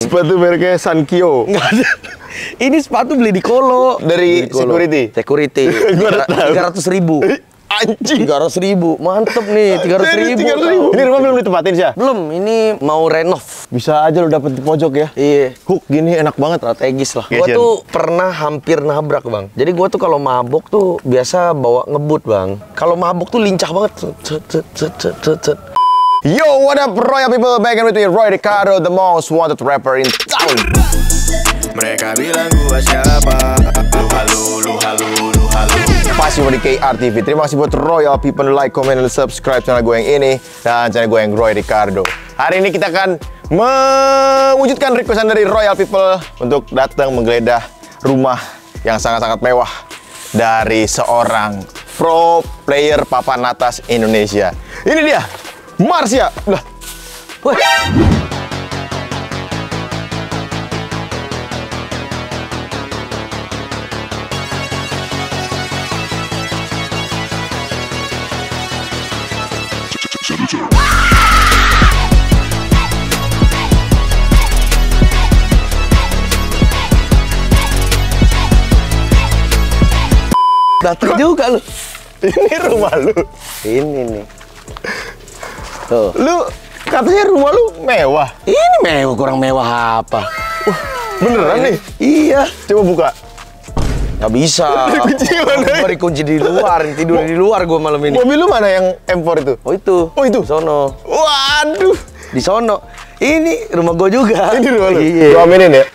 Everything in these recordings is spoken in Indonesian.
Sepatu mereknya Sankyo. Nggak ada. Ini sepatu beli di Kolo. Dari security. Security. 300.000. Anjing. 300.000. Mantep nih, 300.000. Ini rumah belum ditempatin sih ya? Belum, ini mau renov. Bisa aja lo dapet di pojok ya. Iya. Hook gini enak banget. Strategis lah. Iya, Gua Jan. tuh pernah hampir nabrak, Bang. Jadi gua tuh kalau mabok tuh biasa bawa ngebut, Bang. Kalau mabok tuh lincah banget. Cet. Yo, what up Royal people? Back in with me, Roy Ricardo, the most wanted rapper in town. Mereka bilang gua siapa? Lu halu. Pasti mau di KR TV. Terima kasih buat Royal people, like, comment, dan subscribe channel gue yang ini dan channel gue yang Roy Ricardo. Hari ini kita akan mewujudkan requestan dari Royal people untuk datang menggeledah rumah yang sangat-sangat mewah dari seorang pro player papan atas Indonesia. Ini dia, Marsya. Lah. Woi. Datang juga lu. Ini rumah lu. Ini nih. Tuh. Lu katanya rumah lu mewah. Ini mewah, kurang mewah apa? Beneran nih? Iya. Coba buka. Nggak bisa. Kunci mana? Gua dikunci di luar, tidur di luar gua malam ini. Mobil lu mana yang M4 itu? Oh itu. Oh itu? Di sono. Waduh. Di sono. Ini rumah gua juga. Ini rumah lu? Iya. Lu aminin ya?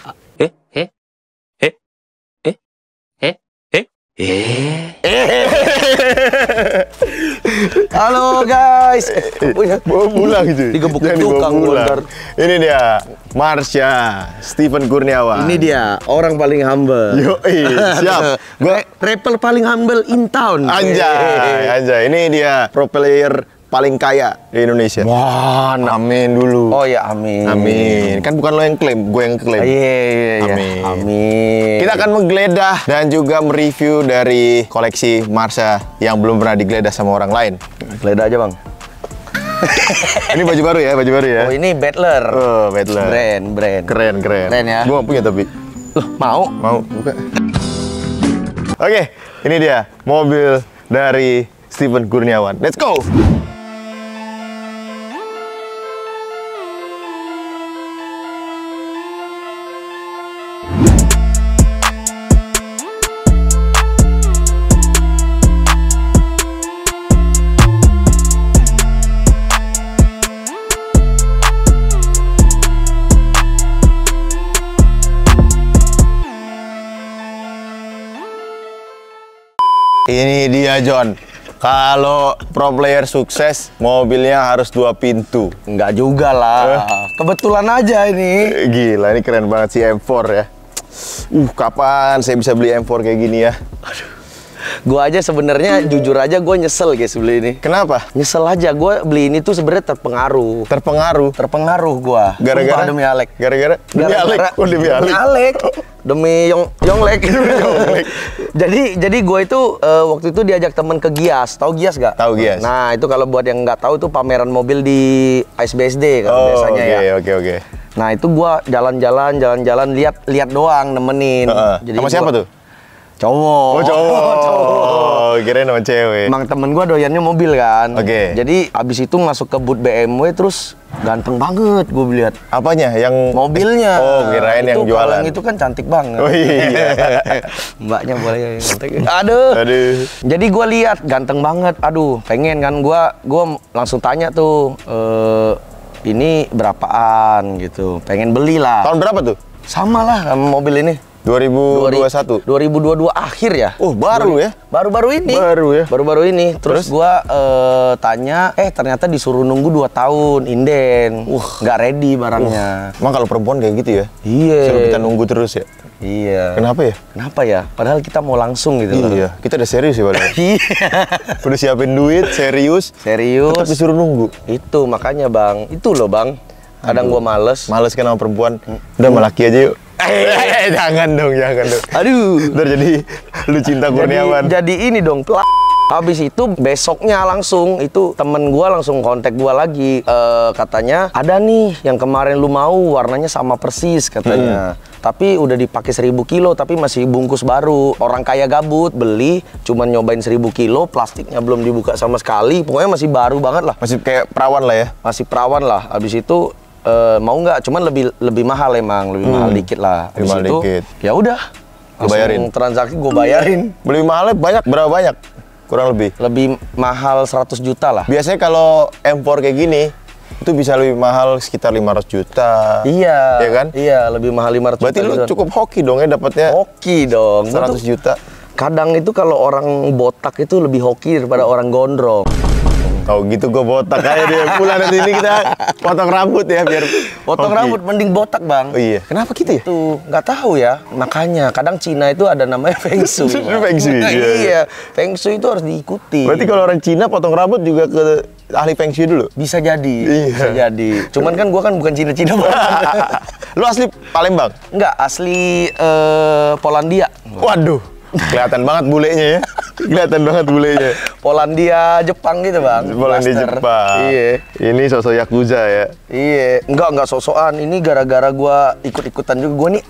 Halo guys. Bawa pulang gitu. Digebuk Jangan dibawa tukang pulang. bentar. Ini dia, Marsya Stephen Kurniawan. Ini dia orang paling humble. Yoi, siap. Gua Rapper paling humble in town. anjay. Ini dia pro player paling kaya di Indonesia. Wah, Amin dulu. oh ya amin. Amin. Kan bukan lo yang klaim, gue yang klaim. Iya. Amin. Amin. Kita akan menggeledah dan juga mereview dari koleksi Marsya yang belum pernah digeledah sama orang lain. geledah aja bang. Ini baju baru ya, Oh ini Battler. Oh, Battler. Brand. Keren. Keren ya. Gue punya tapi. Loh, mau? Mau buka. Oke, ini dia mobil dari Stephen Kurniawan. Let's go. Ini dia John. Kalau pro player sukses, mobilnya harus 2 pintu. Enggak juga lah. Kebetulan aja ini. Gila, ini keren banget sih M4 ya. Kapan saya bisa beli M4 kayak gini ya? Gua aja sebenarnya jujur aja gue nyesel guys beli ini. Kenapa? Nyesel aja gue beli ini tuh sebenarnya terpengaruh. Terpengaruh Gua. Gara-gara Sumpah, demi Alek. Gara-gara demi Alek. Oh, demi Alek. Demi Yonglek. jadi gue itu waktu itu diajak temen ke Gias. Tahu Gias gak? Tahu Gias. Nah, itu kalau buat yang nggak tahu itu pameran mobil di ASBSD kalau biasanya ya. Oke. Nah, itu gua jalan-jalan lihat doang nemenin. Sama siapa tuh? Cowok. Oh, cowok. Kirain sama cewek. Emang temen gua doyannya mobil kan. Oke. Jadi abis itu masuk ke booth BMW terus ganteng banget gue lihat. Apanya? Yang Mobilnya. Oh, kirain yang Itu jualan. Yang itu kan cantik banget. Oh iya. Mbaknya boleh cantik. Aduh. Jadi gue lihat ganteng banget. Aduh, pengen kan gua langsung tanya tuh ini berapaan gitu. Pengen beli lah. Tahun berapa tuh? Sama lah sama mobil ini. 2021. 2022 akhir ya. Oh, baru ya? Baru-baru ini. Baru-baru ini. Terus gua tanya, ternyata disuruh nunggu 2 tahun inden. Nggak ready barangnya. Emang kalau perempuan kayak gitu ya? Iya. Suruh kita nunggu terus ya? Iya. Kenapa ya? Kenapa ya? Padahal kita mau langsung gitu loh. Iya, kita udah serius ya padahal. Iya. Udah siapin duit, serius. Tetap disuruh nunggu. Itu makanya bang. Itu loh bang. Kadang gua males. Males kan sama perempuan. Udah sama laki aja yuk. jangan dong. Aduh. Ntar jadi lu cinta Kurniawan. Jadi ini dong. Habis itu besoknya langsung itu temen gua langsung kontak gua lagi, katanya ada nih yang kemarin lu mau warnanya sama persis katanya. Tapi udah dipakai 1000 kilo tapi masih bungkus baru. Orang kaya gabut beli cuman nyobain 1000 kilo, plastiknya belum dibuka sama sekali. Pokoknya masih baru banget lah. Masih kayak perawan lah ya. Masih perawan lah. Habis itu mau nggak? Cuman lebih mahal emang, lebih mahal dikit lah. Habis mahal itu dikit. ya udah. Bayarin. Transaksi gue bayarin. Beli mahalnya banyak, berapa banyak? Kurang lebih. Lebih mahal 100 juta lah. Biasanya kalau M4 kayak gini itu bisa lebih mahal sekitar 500 juta. Iya. Iya kan? Iya, lebih mahal 500 Berarti juta. lu gitu. cukup hoki dong ya dapatnya. Hoki dong. 100 juta. Kadang itu kalau orang botak itu lebih hoki daripada orang gondrong. Tahu gitu gue botak aja dia. Pulang dari sini kita potong rambut ya biar Potong hoki. rambut mending botak, Bang. Oh iya. Kenapa gitu ya? Tuh, nggak tahu ya. Makanya kadang Cina itu ada namanya Feng Shui. Feng Shui, Nah, iya. iya. Feng Shui itu harus diikuti. Berarti kalau orang Cina potong rambut juga ke ahli Feng Shui dulu? Bisa jadi. Iya. Bisa jadi. Cuman kan gua kan bukan Cina-Cina banget. Lu asli Palembang? Enggak, asli Polandia. Waduh, kelihatan banget bulenya ya. Kelihatan banget bulenya. Polandia, Jepang gitu, Bang. Polandia Blaster. Jepang. Iya. Ini sosok Yakuza ya. Iya. Enggak sosokan. Ini gara-gara gua ikut-ikutan juga. Gua nih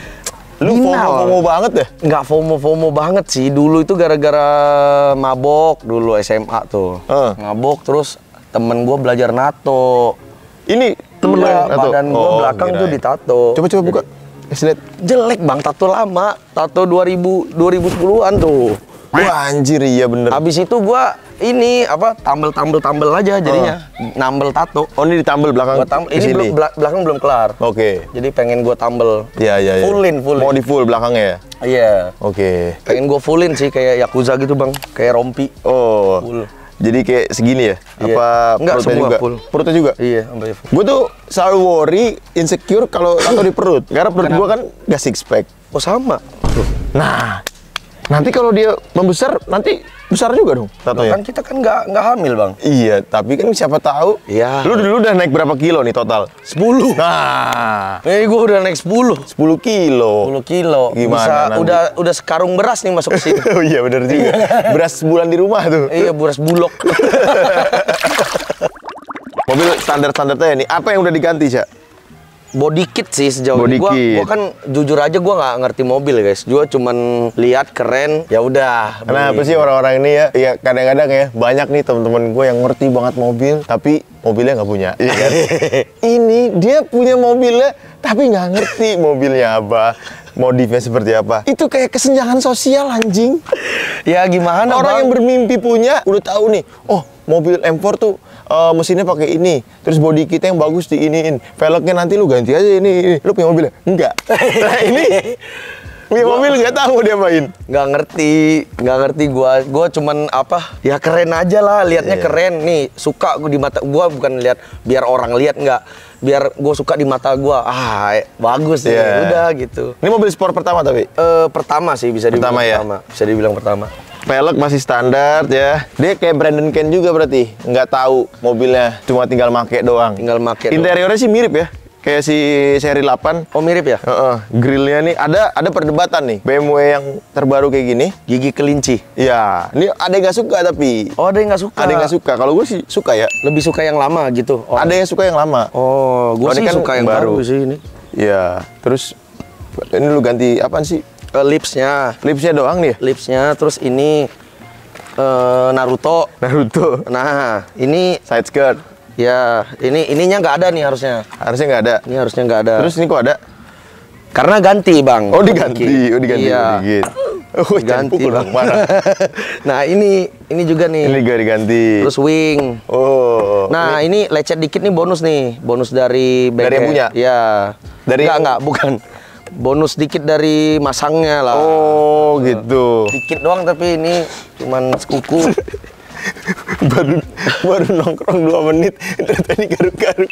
Lu FOMO banget ya? Nggak FOMO banget sih. Dulu itu gara-gara mabok dulu SMA tuh. Mabok terus temen gua belajar NATO. Ini temen lu Iya, yang tato? badan gua belakang tuh kirain. ditato. Coba buka. Kasih lihat. Jelek, Bang, tato lama. Tato 2010-an tuh. Wah anjir, iya bener. Habis itu gua ini apa tambel aja jadinya. Nambel tato. Oh ini ditambel belakang Gua tambel. ke Ini sini? belum belakang belum kelar. Oke. Jadi pengen gua tambel. Iya. Fullin. Mau di full belakangnya ya? Iya. Oke. Pengen gua fullin sih kayak Yakuza gitu, Bang. Kayak rompi. Oh. Full. Jadi kayak segini ya? Iya. Apa Enggak, perutnya semua juga? full. Perutnya juga? Iya, sampai full. Gue tuh selalu worry, insecure kalau tato di perut. Karena perut gue kan gak six pack. Oh, sama. Nah, nanti kalau dia membesar, nanti besar juga dong tatonya. Kan kita kan nggak hamil, Bang. Iya, tapi kan siapa tahu. Iya. Lu dulu udah naik berapa kilo nih total? 10. Nah, Gue udah naik 10. 10 kilo. 10 kilo. Gimana Bisa nanti? udah sekarung beras nih masuk ke sini. Oh iya bener juga. Beras sebulan di rumah tuh. Iya, beras bulog. Mobil standar-standarnya nih, apa yang udah diganti, Cak? Body kit sih sejauh Body ini. Gua kit. kan jujur aja gua nggak ngerti mobil, guys. Gua cuman lihat keren, ya udah. Kenapa sih orang-orang ini ya? Ya kadang-kadang ya banyak nih teman-teman gue yang ngerti banget mobil, tapi mobilnya nggak punya. Iya kan? Ini dia punya mobilnya, tapi nggak ngerti mobilnya apa, modifnya seperti apa. Itu kayak kesenjangan sosial anjing. Ya gimana, Orang Bang? yang bermimpi punya udah tahu nih, oh mobil M4 tuh mesinnya pakai ini, terus body kita yang bagus diiniin, velgnya nanti lu ganti aja ini. Lu punya mobilnya? Enggak. Nah ini punya mobil nggak tahu dia main. Nggak ngerti gua cuman apa ya keren aja lah, liatnya Iya. keren nih, suka gua di mata gua, bukan lihat biar orang lihat, nggak biar gua suka di mata gua, bagus nih. Iya. Udah gitu. Ini mobil sport pertama tapi Pertama sih bisa dibilang Pertama ya? pertama. Bisa dibilang pertama. velg masih standar ya. Dia kayak Brandon Ken juga berarti. Nggak tahu mobilnya, cuma tinggal make doang. Tinggal make doang. Interiornya sih mirip ya. Kayak si seri 8. Oh, mirip ya? Grillnya nih ada perdebatan nih. BMW yang terbaru kayak gini. Gigi kelinci. Iya, ini ada yang nggak suka tapi. Oh, ada yang nggak suka. Ada yang nggak suka. Kalau gue sih suka ya. Lebih suka yang lama gitu. Oh. Ada yang suka yang lama. Oh, gue Kalau sih ini kan suka yang baru sih ini. Iya. Terus ini lu ganti apaan sih? Lipsnya, Lipsnya doang nih. terus ini Naruto. Naruto. Nah, ini Side skirt. ya ininya nggak ada nih harusnya. Harusnya nggak ada. Ini harusnya nggak ada. Terus ini kok ada? Karena ganti, Bang. Oh diganti. Oh diganti. Iya. Dikit. Oh jangan Ganti, pukul Bang. dong, marah. Nah, ini juga nih. Ini juga diganti. Terus wing. Oh. Nah, ini lecet dikit nih bonus nih. Bonus dari Dari yang punya? Iya. Dari enggak, bukan. Bonus dikit dari masangnya lah. Oh gitu. Dikit doang tapi ini cuman sekuku. baru nongkrong 2 menit ternyata ini garuk-garuk.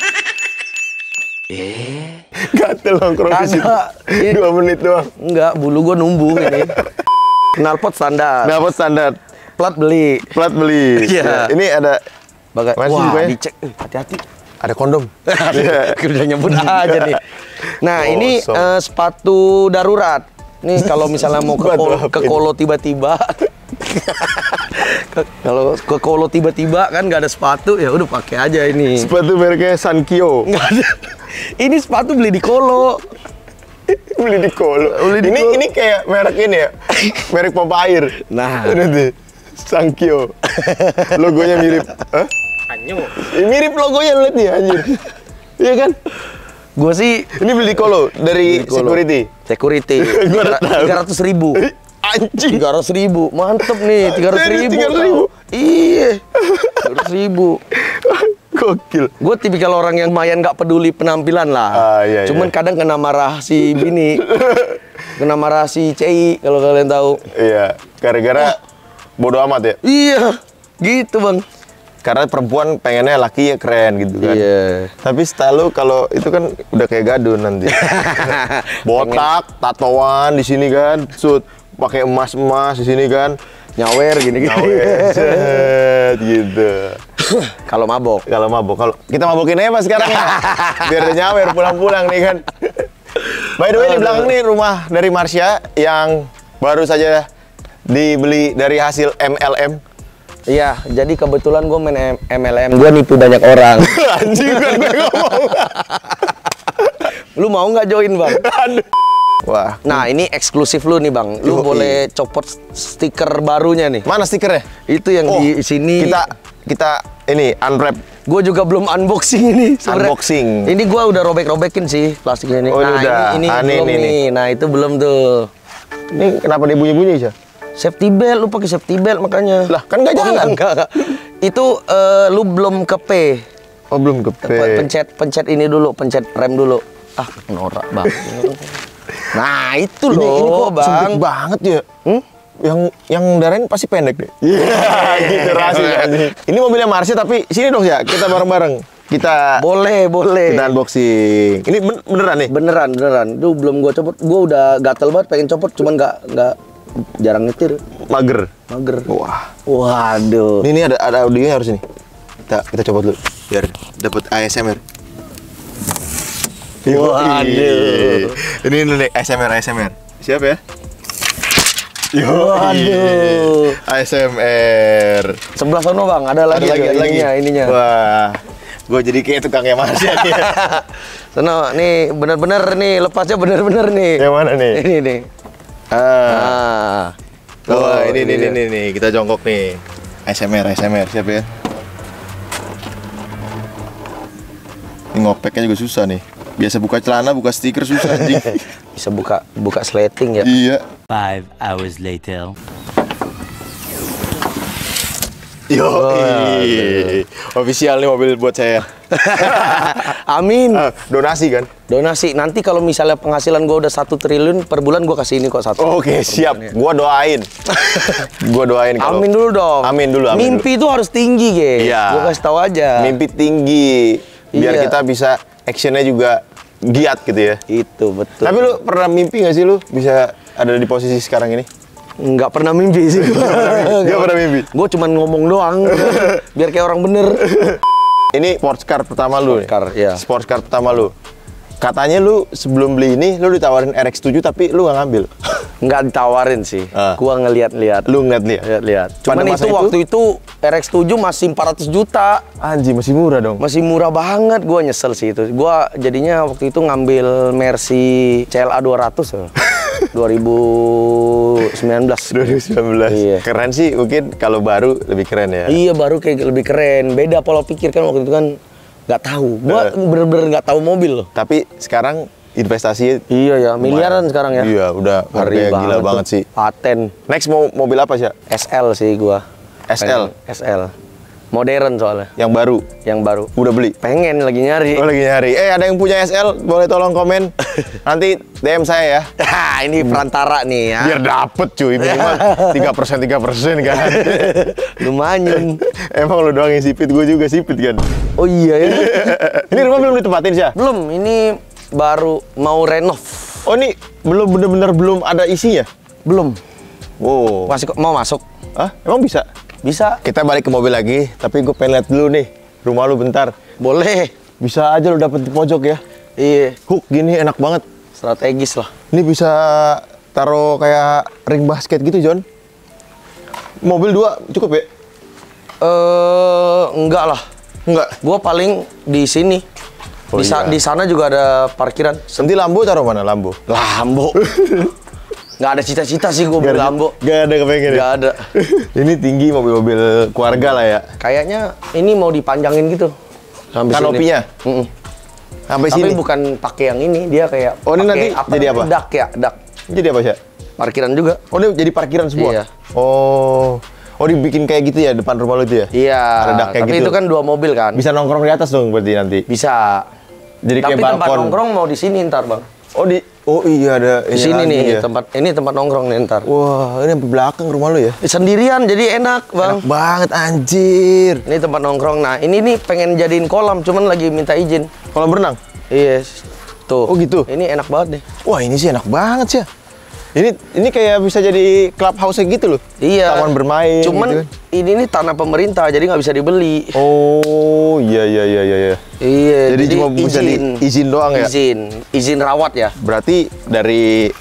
Gatel nongkrong di situ. Kagak. 2 menit doang. Enggak, bulu gua numbuh ini. Knalpot standar. Dapat standar. Plat beli. Plat beli. Iya. Ya, ini ada Bagai. Masih Wah, bukanya? dicek. Hati-hati. ada kondom. Iya. Udah nyebut aja nih. Nah, ini Kosong. sepatu darurat. Nih kalau misalnya mau Sepatu apa ke ini? Kolo tiba-tiba Kalau ke Kolo tiba-tiba kan nggak ada sepatu, ya udah pakai aja ini. Sepatu mereknya Sankyo. Nggak ada. Ini sepatu beli di Kolo. Beli di Kolo. Ini kayak merek ini ya. Merek pompa air. Nah. Ini tuh. Sankyo. Logonya mirip. Hah? Anyo. Mirip logonya, lihat nih anjir. Iya kan? Gue sih Ini beli di Kolo dari security. Security. Gua udah tahu. 300.000. Anjing. 300.000. Mantep nih, 300.000. 300.000. Iya. 300.000. Gokil. Gue tipikal orang yang lumayan nggak peduli penampilan lah. Iya, Cuman kadang kena marah si bini. Kena marah si Cei kalau kalian tahu. Iya, gara-gara bodo amat ya. Iya. Gitu, Bang. Karena perempuan pengennya laki ya keren gitu kan. Iya. Tapi style lu kalau itu kan udah kayak gadun nanti. Botak, tatoan di sini kan, suit pakai emas-emas di sini kan. Nyawer gini-gini. Set, gitu. Kalau mabok. Kalau kita mabokin aja Mas sekarang ya. Biar dia nyawer pulang-pulang nih kan. By the way, di belakang nih rumah dari Marsha yang baru saja dibeli dari hasil MLM. Iya, jadi kebetulan gue main MLM, gue nipu banyak orang. Anjing kan gue ngomong. Lu mau nggak join, Bang? Wah. Nah, ini eksklusif lu nih, Bang. Lu boleh copot stiker barunya nih. Mana stikernya? Itu yang di sini. Kita ini unwrap. Gue juga belum unboxing ini sebenarnya. Unboxing. Ini gue udah robek-robekin sih plastiknya ini. Oh, nah, udah. ini belum nih. Nah, itu belum tuh. Ini kenapa dia bunyi-bunyi sih? Safety belt, lu pakai safety belt makanya. Lah, kan nggak jalan. Enggak. Itu lu belum ke P. Oh, belum ke P. Pencet ini dulu, pencet rem dulu. Ah, norak banget. Nah, itu loh, ini kok Bang. sempit banget ya. Yang darahin pasti pendek deh. Iya, gitu rahasia. Ini mobilnya Marsha tapi sini dong ya, kita bareng-bareng. Kita Boleh. Kita unboxing. Ini beneran nih? Beneran. Duh, belum gua copot. Gua udah gatel banget pengen copot, cuman nggak jarang nyetir. Mager. Wah. Waduh. Ini ada audionya harus ini. Kita coba dulu biar dapat ASMR. Waduh. Ini nih ASMR. Siap ya? Waduh. ASMR. Sebelah sono, Bang, ada lagi ininya. Wah. Gue jadi kayak tukangnya Marsha nih. Sono nih bener-bener nih, lepasnya bener-bener nih. Yang mana nih? Ini nih. Oh, ini kita jongkok nih. ASMR, siap ya? Ini ngopeknya juga susah nih. Biasa buka celana, buka stiker susah anjing. Bisa buka sleting ya. Iya. 5 hours later. Yo, official nih mobil buat saya. Amin. Donasi kan? Donasi. Nanti kalau misalnya penghasilan gue udah 1 triliun per bulan, gue kasih ini kok 1. Oke, siap. Gua doain. Kalau. Amin dulu dong. Amin dulu. Mimpi itu harus tinggi, Ge. Iya. Gue kasih tahu aja. Mimpi tinggi. Biar Iya. kita bisa actionnya juga giat gitu ya. Itu betul. Tapi lu pernah mimpi nggak sih lu bisa ada di posisi sekarang ini? Nggak pernah mimpi sih. Nggak pernah mimpi. Gue cuman ngomong doang. Biar kayak orang bener. Ini sports car pertama lu. Sports car, iya. Sports car pertama lu. Katanya lu sebelum beli ini lu ditawarin RX-7 tapi lu nggak ngambil. Nggak ditawarin sih. Gua ngeliat-liat. Lu ngeliat. Lihat. Cuman Pada masa itu waktu itu RX-7 masih 400 juta. Anjir, masih murah dong. Masih murah banget. Gua nyesel sih itu. Gua jadinya waktu itu ngambil Mercy CLA 200 ya. 2019. 2019. Iya. Keren sih, mungkin kalau baru lebih keren ya. Iya, baru kayak lebih keren. Beda pola pikir kan waktu itu kan nggak tahu. Gua bener-bener nggak tahu mobil loh. Tapi sekarang investasi Iya ya, miliaran sekarang ya. Iya, udah harganya gila banget sih. Paten. Next mau mobil apa sih? SL sih gua. SL? SL. Modern soalnya. Yang baru? Yang baru. Udah beli? Pengen lagi nyari. Oh, lagi nyari. Ada yang punya SL? Boleh tolong komen. Nanti DM saya ya. Ini perantara nih ya. Biar dapet cuy, minimal 3% kan. Lumayan. Emang lu doang yang sipit, gue juga sipit kan. Oh iya ya. Ini rumah belum ditempatin sih? Belum, ini baru mau renov. Oh, ini bener-bener belum ada isinya? Belum. Wow. Masih mau masuk? Hah? Emang bisa? Bisa. Kita balik ke mobil lagi, tapi gue pengen lihat dulu nih rumah lu bentar. Boleh. Bisa aja lu dapet di pojok ya. Iya. Hook gini enak banget. Strategis lah. Ini bisa taruh kayak ring basket gitu, John. Mobil 2 cukup ya? Enggak lah. Enggak. Gua paling di sini. Oh, iya. Di sana juga ada parkiran. Nanti Lambo taruh mana Lambo? Lambo. Nggak ada cita-cita sih gua beli Lambo. Gak ada kepengen ya? Nggak ada. Ini tinggi mobil-mobil keluarga lah ya. Kayaknya ini mau dipanjangin gitu. Sampai Kanopinya? sini. Sampai Tapi sini? bukan pakai yang ini, dia kayak Oh, ini nanti pakai jadi apa? Dak ya, dak. Jadi apa sih? Parkiran juga. Oh, ini jadi parkiran semua? Iya. Oh, dibikin kayak gitu ya depan rumah lu itu ya? Iya. Ada dak kayak tapi gitu. itu kan 2 mobil kan. Bisa nongkrong di atas dong berarti nanti? Bisa. Jadi Tapi kayak tempat balkon. nongkrong mau di sini ntar, Bang. Oh iya ada Di sini lagi nih ya. tempat nongkrong nih ntar. Wah, ini sampai belakang rumah lu ya? Sendirian jadi enak, Bang. Enak banget anjir. Ini tempat nongkrong. Nah, ini nih pengen jadiin kolam, cuman lagi minta izin. Kolam berenang? Iya. Tuh. Oh, gitu? Ini enak banget nih. Wah, ini sih enak banget sih ya. Ini kayak bisa jadi clubhouse gitu loh. Iya. Taman bermain Cuman gitu kan. ini nih tanah pemerintah, jadi nggak bisa dibeli. Oh, iya. Iya. Jadi cuma bisa izin doang ya? Izin rawat ya. Berarti dari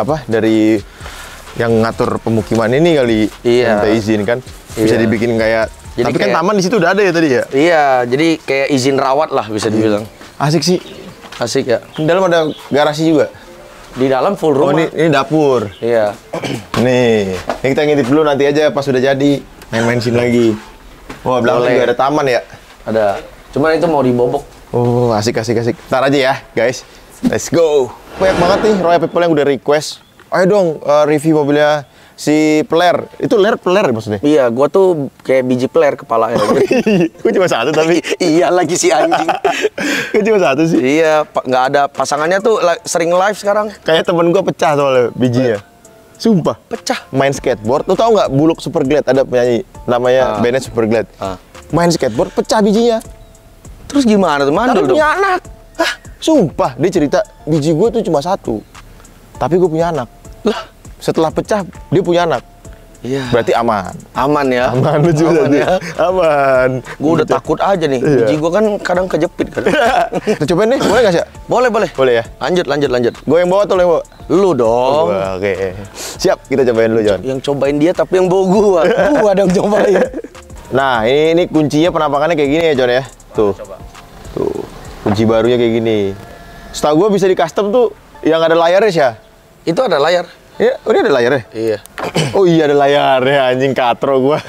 yang ngatur pemukiman ini kali Iya. minta izin kan? Bisa Iya. dibikin kayak Jadi tapi kan kayak- taman di situ udah ada ya tadi ya? Iya, jadi kayak izin rawat lah bisa dibilang. Asik sih. Asik ya. Di dalam ada garasi juga. Di dalam full Oh, rumah. ini dapur. Iya. Nih, ini kita ngintip dulu nanti aja pas sudah jadi main-main sini lagi. Wah, belakang Boleh. juga ada taman ya. Ada. Cuman itu mau dibobok. Oh, asik. Ntar aja ya, guys. Let's go. Banyak banget nih Royal People yang udah request. Ayo dong review mobilnya si Peler. Itu Peler maksudnya? Iya, gua tuh kayak biji peler kepalanya. Gue cuma satu tapi. Iya lagi si anjing. Gue cuma satu sih. Iya, nggak ada pasangannya tuh sering live sekarang. Kayak temen gue pecah soalnya bijinya. Sumpah. Pecah. Main skateboard. Lu tau nggak Buluk Superglad? Ada penyanyi namanya bandnya Superglad. Main skateboard pecah bijinya. Terus gimana tuh? Tapi Mandul dong. punya anak. Hah? Sumpah, dia cerita biji gue tuh cuma satu. Tapi gue punya anak. Lah, Setelah pecah, dia punya anak. iya. Berarti aman. Aman ya. Aman lucu Aman berarti. ya. Aman. Gue udah takut aja nih. Iya. Biji gua kan kadang kejepit kan. Kita cobain nih, boleh nggak sih? Boleh. Boleh ya? Lanjut. Gue yang bawa atau lo yang bawa? Lu dong. Wah, oke. Siap, kita cobain dulu, John. Yang cobain dia tapi yang bawa gua. Gua dong cobain. Nah, ini kuncinya penampakannya kayak gini ya, John ya. Tuh. Tuh. Kunci barunya kayak gini. Setahu gue bisa di custom tuh yang ada layarnya sih ya. Itu ada layar. Ya, oh, ini ada layarnya? Iya. Oh iya ada layarnya, anjing katro gua.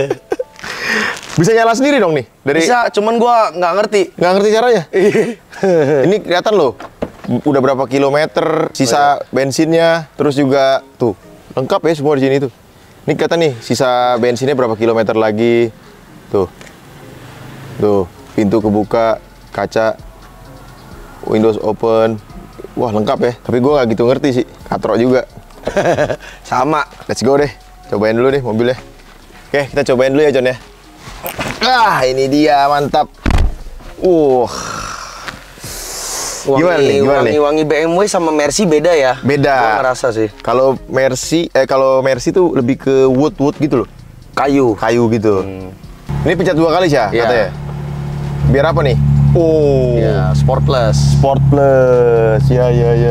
Bisa nyala sendiri dong nih? Bisa, cuman gua nggak ngerti. Nggak ngerti caranya? Ini kelihatan loh. Udah berapa kilometer, sisa bensinnya, terus juga tuh lengkap ya semua di sini tuh. Ini kelihatan nih, sisa bensinnya berapa kilometer lagi. Tuh. Tuh, pintu kebuka, kaca, Windows open. Wah lengkap ya, tapi gua nggak gitu ngerti sih. Katro juga. Sama. Let's go deh, cobain dulu nih mobilnya. Oke, kita cobain dulu ya John ya. Ini dia, mantap. Gimana nih? Wangi BMW sama Mercy beda ya? Beda. Gua ngerasa sih. Kalau Mercy tuh lebih ke wood gitu loh, Kayu. kayu gitu. Ini pencet 2 kali sih ya, Iya. katanya. Biar apa nih? Oh, Ya, Sport Plus. Sport Plus. Ya.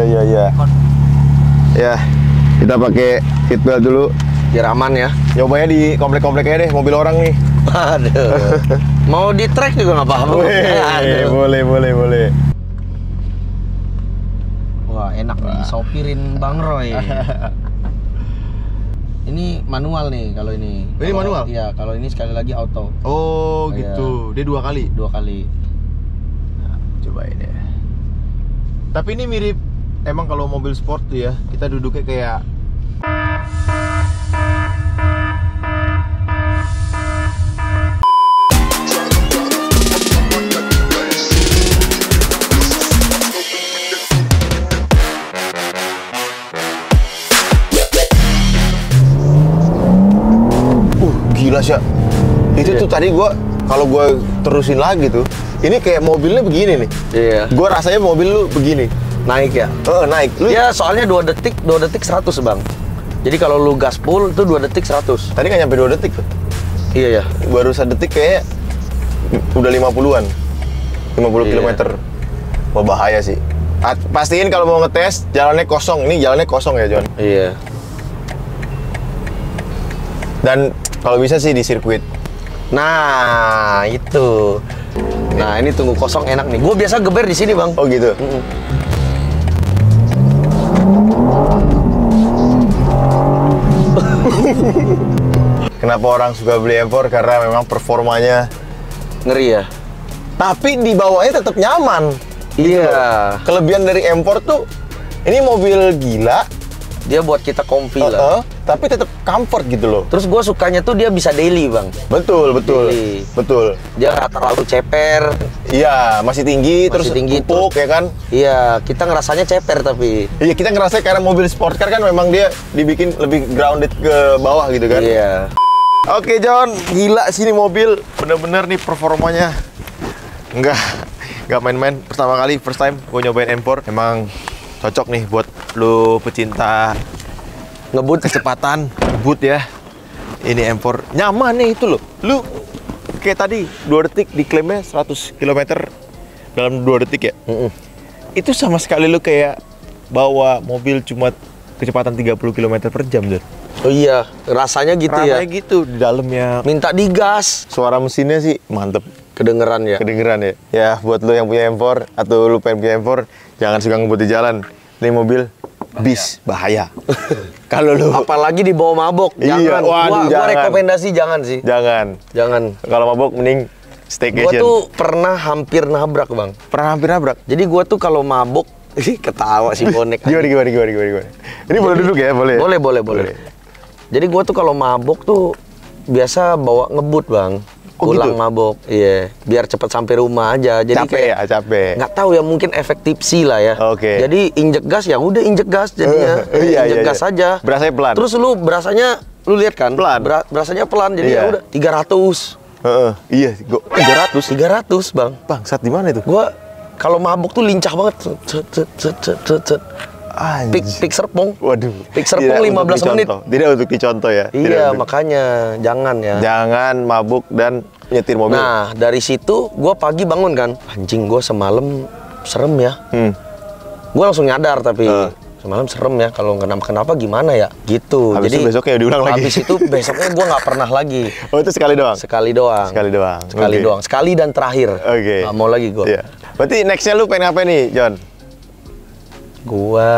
Ya, kita pakai seatbelt dulu. Biar aman ya. Nyobanya di komplek-komplek aja deh, mobil orang nih. Aduh. Mau di track juga nggak apa-apa. Aduh. Boleh. Wah, enak nih sopirin Bang Roy. Ini manual nih kalau ini. Ini manual? Iya, kalau ini sekali lagi auto. Oh, Iya. gitu. Dia 2 kali. 2 kali. Cobain ya. Tapi ini mirip, emang kalau mobil sport tuh ya, kita duduknya kayak gila sih. Itu tuh tadi kalau gua terusin lagi tuh, ini kayak mobilnya begini nih. Iya. Gua rasanya mobil lu begini. Naik ya. Naik. Lu Ya, soalnya 2 detik 100, Bang. Jadi kalau lu gas full itu 2 detik 100. tadi nggak nyampe 2 detik tuh. Iya ya. Baru 1 detik kayak udah 50-an. 50 Iya. kilometer. Wah, bahaya sih. Pastiin kalau mau ngetes jalannya kosong. Ini jalannya kosong ya, John. Iya. Dan Kalau bisa sih di sirkuit. Nah, itu. Nah, ini tunggu kosong enak nih. Gue biasa geber di sini, Bang. Oh gitu. Kenapa orang suka beli M4? Karena memang performanya Ngeri ya? tapi di bawahnya tetap nyaman. Iya. Kelebihan dari M4 tuh ini mobil gila, Dia buat kita comfy lah. tapi tetap comfort gitu loh. Terus gue sukanya tuh dia bisa daily, Bang. Betul. Daily. Betul. Dia nggak terlalu ceper. Iya, masih tinggi, Masih terus tinggi, empuk ya kan? Iya, kita ngerasanya ceper tapi. Iya, kita ngerasa karena mobil sport car kan memang dia dibikin lebih grounded ke bawah gitu kan? Iya. Oke John, gila sini mobil, bener-bener nih performanya nggak main-main. Pertama kali, first time gue nyobain M4, emang cocok nih buat lu pecinta Ngebut. kecepatan, ngebut ya. Ini M4 nyaman nih itu loh. Lu kayak tadi 2 detik diklaimnya 100 km dalam 2 detik ya. Itu sama sekali lu kayak bawa mobil cuma kecepatan 30 km per jam, John. Oh iya, rasanya gitu ya. Rasanya gitu di dalamnya. Minta digas. Suara mesinnya sih mantep. Kedengeran ya. Kedengeran ya. Ya buat lo yang punya M4 atau lu pengen punya M4, jangan suka ngebut di jalan. Ini mobil bis bahaya. Kalau lu Apalagi di bawah mabok. Iya, Jangan. waduh, Gua jangan. rekomendasi jangan sih. jangan. Jangan. Kalau mabok mending Gua staycation. tuh pernah hampir nabrak, Bang. Pernah hampir nabrak. Jadi gua tuh kalau mabok, ketawa si bonek. Gimana? Ini boleh duduk ya, boleh. Boleh. Jadi gua tuh kalau mabok tuh biasa bawa ngebut, Bang. Oh, Pulang gitu? mabok, iya. Biar cepat sampai rumah aja. Jadi Capek. nggak tahu ya, mungkin efek tipsi lah ya. Oke. Jadi injek gas ya udah injek gas jadinya. Iya, Injek iya, gas iya. aja. Berasanya pelan. Terus lu lihat kan? Pelan. Berasanya pelan jadi Iya. ya udah 300. Iya, 300, Bang. Bangsat di mana itu? Gua kalau mabuk tuh lincah banget. Cet. Pik Serpong. Waduh. Pik Serpong 15 menit. Tidak untuk dicontoh ya. Iya, Tidak untuk- makanya jangan ya. Jangan mabuk dan nyetir mobil. Nah, dari situ gue pagi bangun kan, anjing gue semalam serem ya. Gue langsung nyadar tapi semalam serem ya, kalau kenapa gimana ya, gitu. Habis Jadi itu besoknya diulang lagi. Habis itu besoknya gue nggak pernah lagi. Oh, itu sekali doang? Sekali doang. Oke. Sekali dan terakhir. Oke. Nggak mau lagi gue. Iya. Berarti nextnya lu pengen apa nih, John? Gua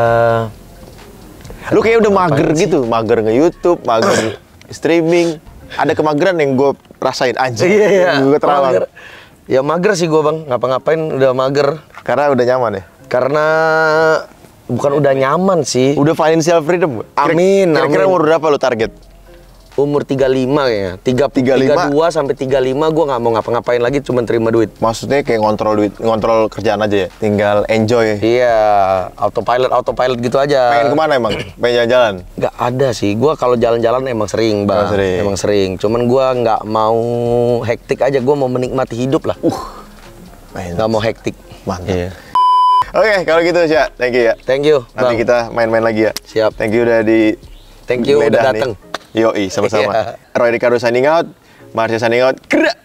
Lu kayak udah mager Ngapain sih? gitu, mager nge-YouTube, mager streaming. Ada kemageran yang gue rasain aja. Iya. Gue terawang. Mager. Ya mager sih gue, Bang. Ngapa-ngapain udah mager. Karena udah nyaman ya. Karena bukan udah nyaman sih. Udah financial freedom. Amin, Kira-kira amin. umur berapa lu target? Umur 35 kayaknya. 32 sampai 35 gue nggak mau ngapa-ngapain lagi, cuma terima duit. Maksudnya kayak ngontrol duit, ngontrol kerjaan aja ya. Tinggal enjoy. Iya, autopilot gitu aja. Pengen kemana emang? Pengen jalan-jalan? Nggak ada sih. Gue kalau jalan-jalan emang sering, Bang. Oh, sering. Emang sering. Cuman gue nggak mau hektik aja. Gue mau menikmati hidup lah. Nggak mau hektik. Mantap. Iya. Oke, kalau gitu Sya, thank you ya. Thank you, Nanti Bang. kita main-main lagi ya. Siap. Thank you udah di Thank you udah Medan nih. dateng. Yoi, sama-sama. Iya. Roy Ricardo signing out, Marsha signing out. Gerak!